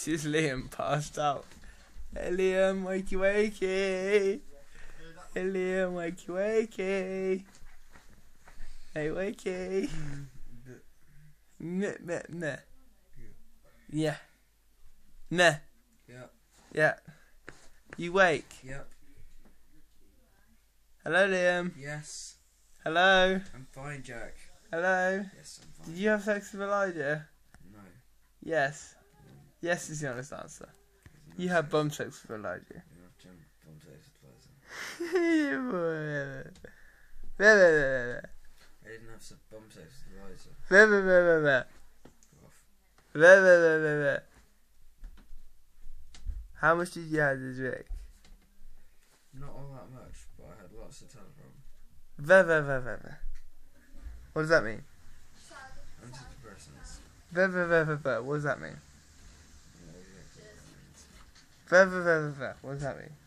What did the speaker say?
This is Liam passed out. Hey Liam, wakey wakey. Hey Liam, wakey wakey. Hey wakey. Meh meh meh. Yeah. Meh. Yeah. Yeah. You wake. Yep. Hello Liam. Yes. Hello. I'm fine, Jack. Hello. Yes, I'm fine. Did you have sex with Elijah? No. Yes. Yes is the honest answer. You had bum sex with Elijah. You have bum sex with Elijah. I didn't have some bum sex with Elijah. Go off. How much did you have to drink? Not all that much, but I had lots of telephone. What does that mean? Antidepressants. What does that mean? You know exactly what that means. What does that mean?